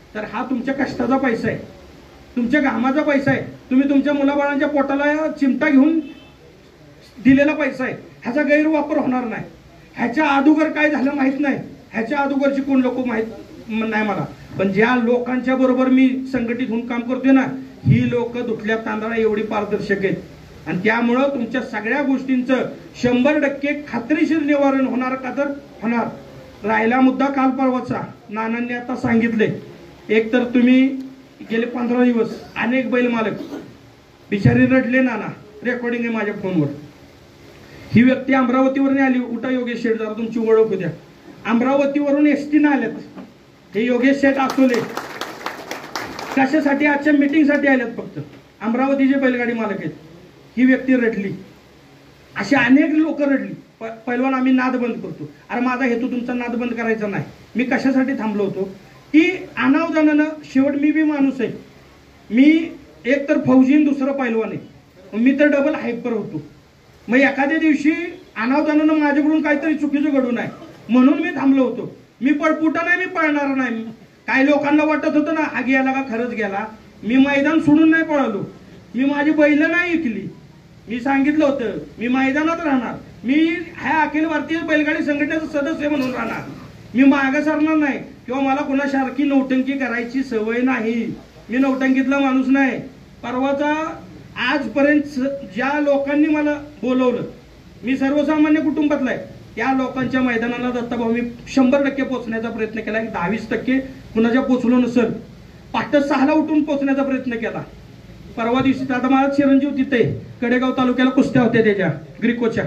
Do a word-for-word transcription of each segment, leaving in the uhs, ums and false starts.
तर हा तुमच्या कष्टाचा पैसा आहे, तुमच्या घामाचा पैसा आहे, तुम्ही तुमच्या मुलाबाळांच्या पोटाला चिमटा घेऊन दिलेला पैसा आहे, ह्याचा गैरवापर होणार नाही. ह्याच्या अगोदर काय झालं माहित नाही, ह्याच्या अगोदरची कोण लोक माहित नाही मला, पण ज्या लोकांच्या बरोबर मी संघटित होऊन काम करतोय ना, ही लोक धुतल्या तांदळा एवढी पारदर्शक आहेत. आणि त्यामुळं तुमच्या सगळ्या गोष्टींचं शंभर टक्के खात्रीशीर निवारण होणार का तर होणार. राहिला मुद्दा काल परवाचा, नानांनी आता सांगितले, एक तर तुम्ही गेले पंधरा दिवस अनेक बैल मालक बिचारी रडले, नाना रेकॉर्डिंग आहे माझ्या फोनवर. ही व्यक्ती अमरावतीवरून आली, उठा योगेश शेठ जरा तुमची ओळख होऊ द्या. अमरावतीवरून एस टीनं आल्यात हे योगेश शेठ आसोले, कशासाठी? आजच्या मीटिंगसाठी आल्यात फक्त, अमरावतीचे बैलगाडी मालक आहेत. ही व्यक्ती रडली, अशी अनेक लोक रडली. पहिलवान आम्ही नाद बंद करतो. अरे माझा हेतू तुमचा नाद बंद करायचा नाही. मी कशासाठी थांबलो होतो की अनावधानानं, शेवट मी बी माणूस आहे, मी एक तर फौजीन दुसरं पहिलवान आहे, मी तर डबल हायपर होतो. मग एखाद्या दिवशी अनावधानानं माझ्याकडून काहीतरी चुकीचं घडू नये म्हणून मी थांबलो होतो. मी पळपुटा नाही, मी पळणार नाही. काही लोकांना वाटत होतं ना हा गेला का खरंच गेला. मी मैदान सोडून नाही पळालो, मी माझी बैल नाही ऐकली. मी सांगितलं होतं मी मैदानात राहणार, मी ह्या अखिल भारतीय बैलगाडी संघटनेचा सदस्य म्हणून राहणार, मी मागे सरणार नाही किंवा मला कोणासारखी नौटंकी करायची सवय नाही. मी नौटंकीतला माणूस नाही. परवाचा आजपर्यंत ज्या लोकांनी मला बोलवलं, मी सर्वसामान्य कुटुंबातला आहे, त्या लोकांच्या मैदानाला दत्ताभाऊ मी शंभर टक्के पोहोचण्याचा प्रयत्न केला. दहावीस टक्के कुणाच्या पोचलो नसेल, पाठ सहाला उठून पोहोचण्याचा प्रयत्न केला. परवा दिवशी आता मला चिरंजीव तिथे कडेगाव तालुक्याला कुस्त्या होत्या त्याच्या ग्रिकोच्या,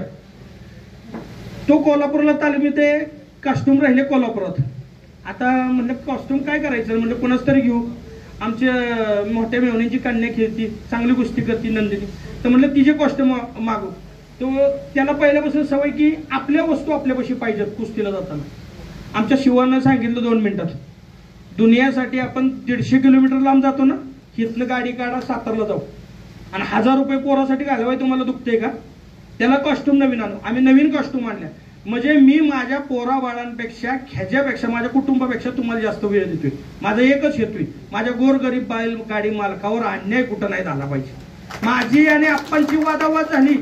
तो कोल्हापूरला तालमी ते कॉस्ट्युम राहिले कोल्हापुरात. आता म्हणलं कॉस्ट्युम काय करायचं, म्हणलं कोणाच तरी घेऊ. आमच्या मोठ्या मेवणीची कन्या खेळती, चांगली कुस्ती करती नंदिनी, तर म्हणलं तिचे कॉस्ट्युम मागू. तो त्याला पहिल्यापासून सवय की आपल्या वस्तू आपल्यापाशी पाहिजेत कुस्तीला जाताना. आमच्या शिवानं सांगितलं दोन मिनिटात, दुनियासाठी आपण दीडशे किलोमीटर लांब जातो ना, इथनं गाडी काढा सातारला जाऊ आणि हजार रुपये पोरासाठी घालवाय तुम्हाला दुखते का? त्याला कॉस्ट्युम नवीन आणू. आम्ही नवीन कॉस्ट्युम आणल्या. म्हणजे मी माझ्या पोरा बाळांपेक्षा ख्याच्यापेक्षा माझ्या कुटुंबापेक्षा तुम्हाला जास्त वेळ देतोय. माझा एकच हेतू, माझ्या गोरगरीब बैल गाडी मालकावर अन्याय कुठं नाही झाला पाहिजे. माझी आणि आप्पांची वादावाद झाली,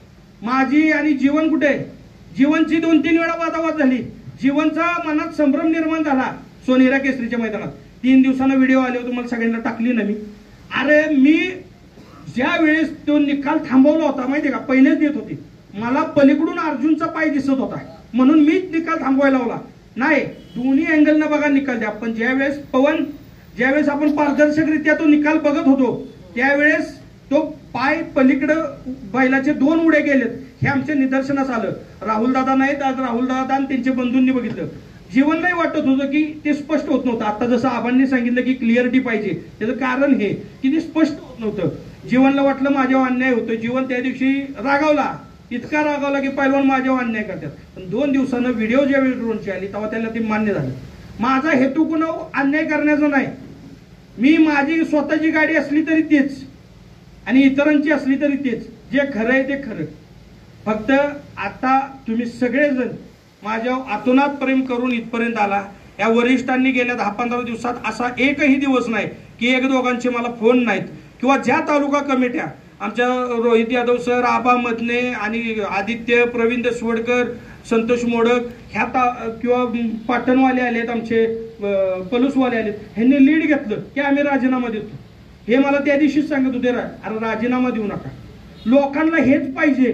माझी आणि जीवन कुठे, जीवनची दोन तीन वेळा वादावाद झाली. जीवनचा मनात संभ्रम निर्माण झाला सोनेरा केसरीच्या मैदानात. तीन दिवसांना व्हिडिओ आले, तुम्हाला सगळ्यांना टाकली ना मी. अरे मी ज्या वेळेस तो निकाल थांबवला होता माहितीये का, पहिलेच देत होते, मला पलीकडून अर्जुनचा पाय दिसत होता म्हणून मीच निकाल थांबवायला लावला. नाही, दोन्ही अँगलनं बघा निकाल द्या. पण ज्यावेळेस पवन ज्यावेळेस आपण पारदर्शकरित्या तो निकाल बघत होतो त्यावेळेस तो पाय पलीकडं बैलाचे दोन उडे गेलेत हे आमच्या निदर्शनास आलं. राहुल दादा नाहीत आज, राहुल दादा आणि त्यांच्या बंधूंनी बघितलं. जीवन नाही वाटत होतं की ते स्पष्ट होत नव्हतं. आता जसं आबांनी सांगितलं की क्लिअरिटी पाहिजे, त्याचं कारण हे की ते स्पष्ट होत नव्हतं. जीवनला वाटलं माझ्यावर अन्याय होतो. जीवन त्या दिवशी रागावला, इतका रागावला की पैलवान माझ्यावर अन्याय करतात. पण दोन दिवसानं व्हिडिओ ज्यावेळी ड्रोनची आली तेव्हा त्याला ते मान्य झालं. माझा हेतू कुणा अन्याय करण्याचा नाही. मी माझी स्वतःची गाडी असली तरी तेच आणि इतरांची असली तरी तेच, जे खरं आहे ते खरं. फक्त आता तुम्ही सगळेजण माझ्यावर आतोनात प्रेम करून इथपर्यंत आला. या वरिष्ठांनी गेल्या दहा पंधरा दिवसात असा एकही दिवस नाही की एक दोघांचे मला फोन नाहीत किंवा ज्या तालुका कमिट्या आमच्या रोहित यादव सर, आबा मदने आणि आदित्य प्रवीण देशवडकर, संतोष मोडक ह्या ता किंवा पाटणवाले आलेत, आमचे पलूसवाले आलेत, ह्यांनी लीड घेतलं की आम्ही राजीनामा देतो. हे मला त्या दिवशीच सांगत होते, अरे राजीनामा देऊ नका. लोकांना हेच पाहिजे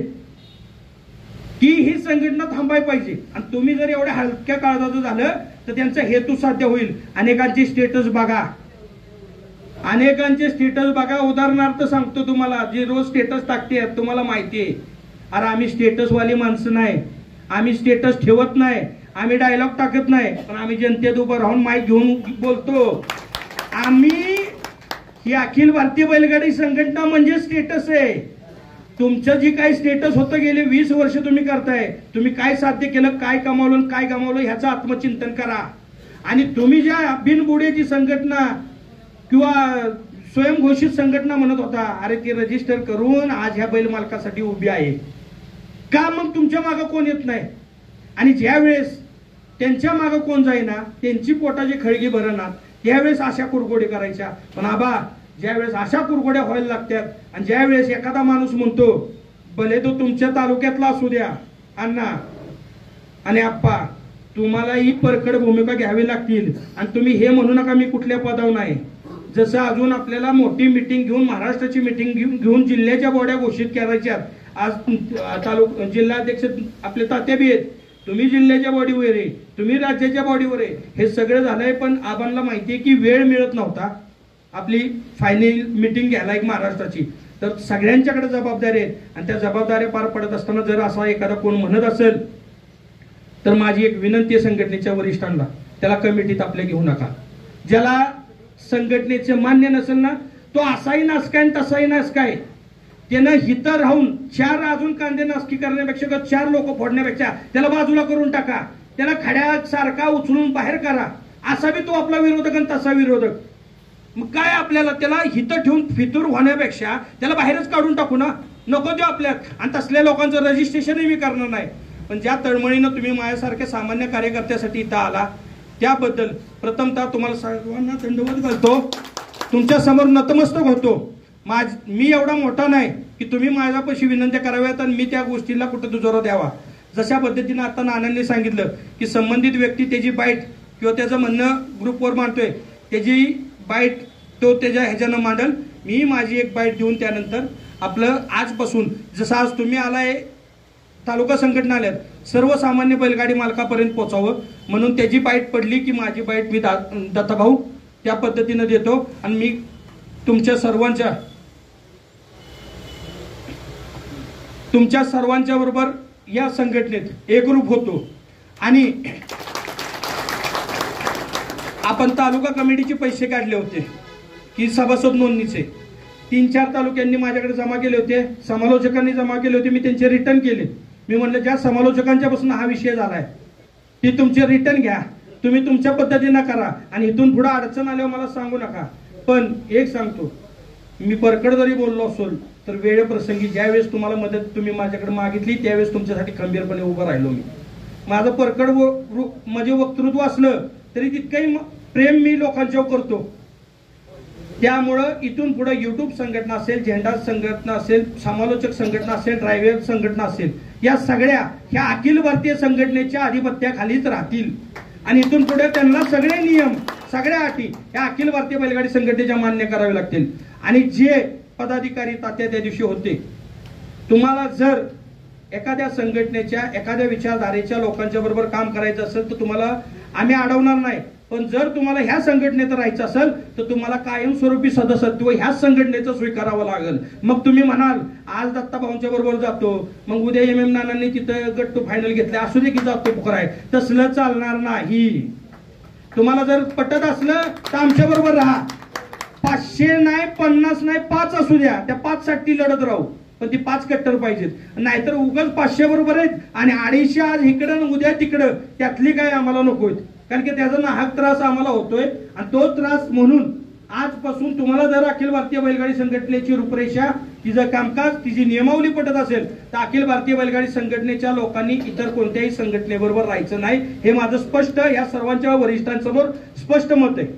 की ही संघटना थांबायला पाहिजे. आणि तुम्ही जर एवढ्या हलक्या काळजाचं झालं तर त्यांचा हेतू साध्य होईल. अनेकांची स्टेटस बघा, अनेकांचे स्टेटस बघा. उदाहरणार्थ सांगतो तुम्हाला, जे रोज स्टेटस टाकते तुम्हाला माहिती आहे. अरे आम्ही स्टेटसवाली माणसं नाही, आम्ही स्टेटस ठेवत नाही, आम्ही डायलॉग टाकत नाही, पण आम्ही जनतेत उभं राहून माईक घेऊन बोलतो. आम्ही ही अखिल भारतीय बैलगाडी संघटना म्हणजे स्टेटस आहे. तुमचं जी काही स्टेटस होतं गेले वीस वर्ष तुम्ही करताय, तुम्ही काय साध्य केलं, काय कमावलं, काय गमावलं ह्याचं आत्मचिंतन करा. आणि तुम्ही ज्या बिनबुडेची संघटना किंवा स्वयंघोषित संघटना म्हणत होता, अरे ती रजिस्टर करून आज ह्या बैल मालकासाठी उभी आहे का? मग तुमच्या मागं कोण येत नाही. आणि ज्या वेळेस त्यांच्या मागं कोण जाईना, त्यांची पोटाची खळगी भरणार, त्यावेळेस अशा कुरघोडी करायच्या. पण आबा ज्यावेळेस अशा कुरघोड्या व्हायला लागतात आणि ज्यावेळेस एखादा माणूस म्हणतो भले तो तुमच्या तालुक्यातला असू द्या अण्णा आणि आप्पा, तुम्हाला ही परखड भूमिका घ्यावी लागतील आणि तुम्ही हे म्हणू नका मी कुठल्या पदावर नाही. जसं अजून आपल्याला मोठी मिटिंग घेऊन महाराष्ट्राची मिटिंग घेऊन घेऊन जिल्ह्याच्या बॉड्या घोषित करायच्या. आज तालुका जिल्हाध्यक्ष आपले तात्या बी आहेत, तुम्ही जिल्ह्याच्या बॉडीवर आहे, तुम्ही राज्याच्या बॉडीवर आहे, हे सगळं झालंय. पण आबांना माहिती आहे की वेळ मिळत नव्हता आपली फायनल मिटिंग घ्यायला एक महाराष्ट्राची. तर सगळ्यांच्याकडे जबाबदारी आहेत आणि त्या जबाबदाऱ्या पार पडत असताना जर असा एखादा कोण म्हणत असेल तर माझी एक विनंती आहे संघटनेच्या वरिष्ठांना, त्याला कमिटीत आपल्या घेऊ नका. ज्याला संघटनेचे मान्य नसेल ना तो असाही नासकाय तसाही नासकाय, त्यानं हिथं राहून चार अजून कांदे नासकी करण्यापेक्षा चार लोक फोडण्यापेक्षा त्याला बाजूला करून टाका, त्याला खड्यासारखा उचलून बाहेर करा. असा बी तो आपला विरोधक आणि तसा विरोधक. मग काय आपल्याला त्याला हिथं ठेवून फितूर होण्यापेक्षा त्याला बाहेरच काढून टाकू ना, नको देऊ आपल्यात. आणि तसल्या लोकांचं रजिस्ट्रेशनही मी करणार नाही. पण ज्या तळमळीनं तुम्ही माझ्यासारख्या सामान्य कार्यकर्त्यासाठी इथं आला त्याबद्दल प्रथमतः तुम्हाला सर्वांना दंडवत घालतो, तुमच्या समोर नतमस्तक होतो. माझ मी एवढा मोठा नाही की तुम्ही माझ्यापाशी विनंत्या कराव्यात आणि मी त्या गोष्टीला कुठं दुजोरा द्यावा. जशा पद्धतीनं आता नानांनी सांगितलं की संबंधित व्यक्ती त्याची बाईट किंवा त्याचं म्हणणं ग्रुपवर मांडतोय, त्याची बाईट तो त्याच्या ह्याच्यानं मांडल. मी माझी एक बाईट देऊन त्यानंतर आपलं आजपासून जसं आज तुम्ही आलाय तालुका संघटना आल्यात सर्वसामान्य बैलगाडी मालकापर्यंत पोहोचावं म्हणून त्याची बाईट पडली की माझी बाईट मी दत्ताभाऊ त्या पद्धतीनं देतो. आणि मी तुमच्या सर्वांच्या तुमच्या सर्वांच्या बरोबर या संघटनेत एकरूप होतो. आणि आपण तालुका कमिटीचे पैसे काढले होते की सभासद नोंदणीचे तीन चार तालुक्यांनी माझ्याकडे जमा केले होते, समालोचकांनी जमा केले होते, मी त्यांचे रिटर्न केले. मी म्हणलं ज्या समालोचकांच्या पासून हा विषय झालाय ती तुमचे रिटर्न घ्या, तुम्ही तुमच्या पद्धतीनं करा आणि इथून पुढे अडचण आल्यावर मला सांगू नका. पण एक सांगतो, मी परकड जरी बोललो असेल तर वेळेप्रसंगी ज्यावेळेस तुम्हाला मदत तुम्ही माझ्याकडे मागितली त्यावेळेस तुमच्यासाठी खंबीरपणे उभं राहिलो. मी माझं परकड म्हणजे वक्तृत्व असलं तरी तितकंही प्रेम मी लोकांच्यावर करतो. त्यामुळं इथून पुढे युट्यूब संघटना असेल, झेंडा संघटना असेल, समालोचक संघटना असेल, ड्रायव्हर संघटना असेल, या सगळ्या ह्या अखिल भारतीय संघटनेच्या आधिपत्याखालीच राहतील. आणि इथून पुढे त्यांना सगळे नियम सगळ्या अटी या अखिल भारतीय बैलगाडी संघटनेच्या मान्य करावे लागतील. आणि जे पदाधिकारी तात्या त्या दिवशी होते, तुम्हाला जर एखाद्या संघटनेच्या एखाद्या विचारधारेच्या लोकांच्या बरोबर काम करायचं असेल तर तुम्हाला आम्ही अडवणार नाही. पण जर तुम्हाला ह्या संघटनेत राहायचं असेल तर तुम्हाला कायमस्वरूपी सदस्यत्व ह्याच संघटनेचं स्वीकारावं लागेल. मग तुम्ही म्हणाल आज दत्ताभाऊंच्या बरोबर जातो, मग उद्या एम एम नानांनी तिथं गट टू फायनल घेतले असू दे की जातो पुकाराय, तसलं चालणार नाही. तुम्हाला जर पटत असलं तर आमच्या बरोबर राहा. पाचशे नाही, पन्नास नाही, पाच असू द्या, त्या पाच साठी लढत राहू. पण ती पाच कट्टर पाहिजेत. नाहीतर उगाच पाचशे बरोबर आहेत आणि अडीचशे आज इकडं उद्या तिकडं, त्यातली काय आम्हाला नकोय. कारण की त्याचा नाहक त्रास आम्हाला होतोय. आणि तो त्रास म्हणून आजपासून तुम्हाला जर अखिल भारतीय बैलगाडी संघटनेची रूपरेषा, तिचं कामकाज, तिची नियमावली पटत असेल तर अखिल भारतीय बैलगाडी संघटनेच्या लोकांनी इतर कोणत्याही संघटनेबरोबर राहायचं नाही. हे माझं स्पष्ट या सर्वांच्या वरिष्ठांसमोर स्पष्ट मत आहे.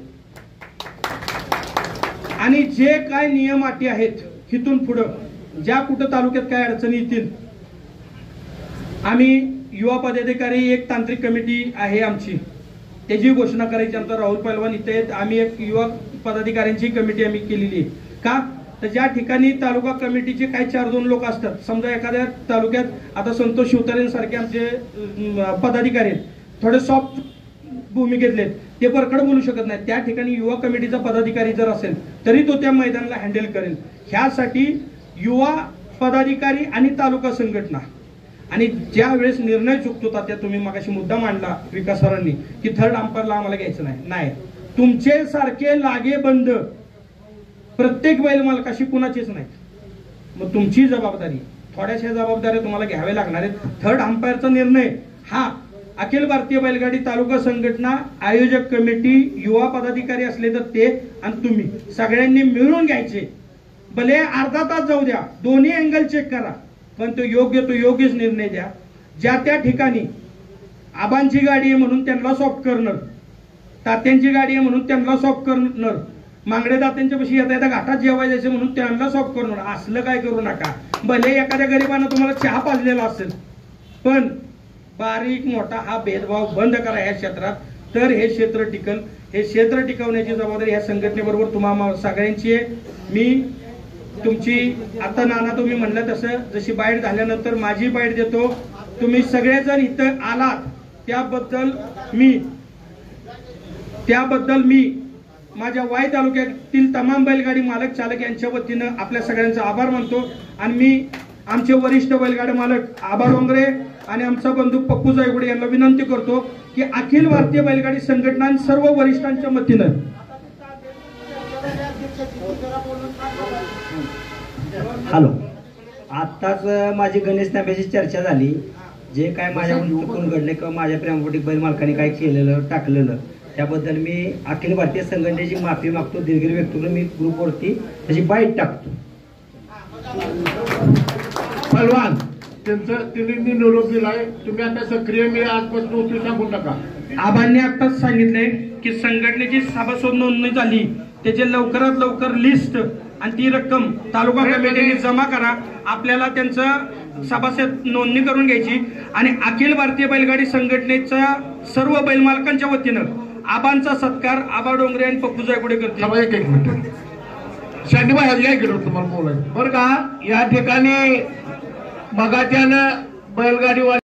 आणि जे काय नियम अटी आहेत इथून पुढं ज्या कुठं तालुक्यात काय अडचणी येतील, आम्ही युवा पदाधिकारी एक तांत्रिक कमिटी आहे आमची, त्याची घोषणा करायची. आमचा राहुल पैलवान इथे आहेत. आम्ही एक युवा पदाधिकाऱ्यांची कमिटी आम्ही केलेली आहे. का तर ज्या ठिकाणी तालुका कमिटीचे काही चार दोन लोक असतात, समजा एखाद्या तालुक्यात आता संतोष शिवतारेंसारखे आमचे पदाधिकारी आहेत, थोडे सॉफ्ट भूमिकेतले, ते परकड बोलू शकत नाही. त्या ठिकाणी युवा कमिटीचा पदाधिकारी जर असेल तरी तो त्या मैदानाला हँडल करेल. ह्यासाठी युवा पदाधिकारी आणि तालुका संघटना आणि ज्या वेळेस निर्णय चुकतो त्या तुम्ही मगाशी मुद्दा मांडला विकास सरांनी की थर्ड अंपायरला आम्हाला घ्यायचं नाही. नाही, तुमचे सारखे लागे बंद प्रत्येक बैल मालकाशी कुणाचीच नाही. मग तुमची जबाबदारी, थोड्याशा जबाबदाऱ्या तुम्हाला घ्याव्या लागणार आहेत. थर्ड अंपायरचा निर्णय हा अखिल भारतीय बैलगाडी तालुका संघटना, आयोजक कमिटी, युवा पदाधिकारी असले तर ते आणि तुम्ही सगळ्यांनी मिळून घ्यायचे. भले अर्धा तास जाऊ द्या, दोन्ही अँगल चेक करा, पण तो योग्य तो योग्यच निर्णय द्या. ज्या त्या ठिकाणी आबांची गाडी आहे म्हणून त्यांना सॉफ्ट करणं तात्यांची गाडी आहे म्हणून त्यांना सॉफ्ट करणार, मांगडे तात्यांच्या पशी येता येता घाटात जेवाय जायचं म्हणून त्यांना सॉफ्ट करणार. असलं काय करू नका. भले एखाद्या गरीबानं तुम्हाला चहा पाजलेला असेल, पण बारीक मोठा हा भेदभाव बंद करा या क्षेत्रात, तर हे क्षेत्र टिकल. हे क्षेत्र टिकवण्याची जबाबदारी या संघटनेबरोबर तुम्हा सगळ्यांची आहे. मी तुमची आता नाना तुम्ही म्हणलं तसं जशी बाईट झाल्यानंतर माझी बाईट देतो. तुम्ही सगळेजण इथं आलात त्याबद्दल मी त्याबद्दल मी माझ्या वाई तालुक्यातील तमाम बैलगाडी मालक चालक यांच्या वतीनं आपल्या सगळ्यांचा आभार मानतो. आणि मी आमचे वरिष्ठ बैलगाडी मालक आबा डोंगरे आणि आमचा बंधू पप्पू जायगुडे यांना विनंती करतो की अखिल भारतीय बैलगाडी संघटना सर्व वरिष्ठांच्या वतीनं हॅलो, आत्ताच माझी गणेश तांब्याची चर्चा झाली. जे काय माझ्याकडून चुकून घडले किंवा माझ्या प्रेमपोटी बैल मालकाने काय केलेलं टाकलेलं त्याबद्दल मी अखिल भारतीय संघटनेची माफी मागतो. दिलगिरी व्यक्त करून मी ग्रुपवरती त्याची बाईट टाकतो. पहलवान त्यांचं त्यांनी निरोप दिलाय. तुम्ही आता सक्रिय मी आजपासून उतरू सांगू नका. आबांनी आताच सांगितलंय की संघटनेची सभासद नोंदणी झाली, त्याचे लवकरात लवकर लिस्ट आणि ती रक्कम तालुका कमिटीने जमा करा. आपल्याला त्यांचं सभासद नोंदणी करून घ्यायची आणि अखिल भारतीय बैलगाडी संघटनेच्या सर्व बैल मालकांच्या वतीनं आबांचा सत्कार आबा डोंगरे आणि पप्पू जायगुडे करतील. एक एक मिनिट शांतीबाई या इकडे तुम्हाला बोलायचं बरं का. या ठिकाणी बघा त्यानं बैलगाडी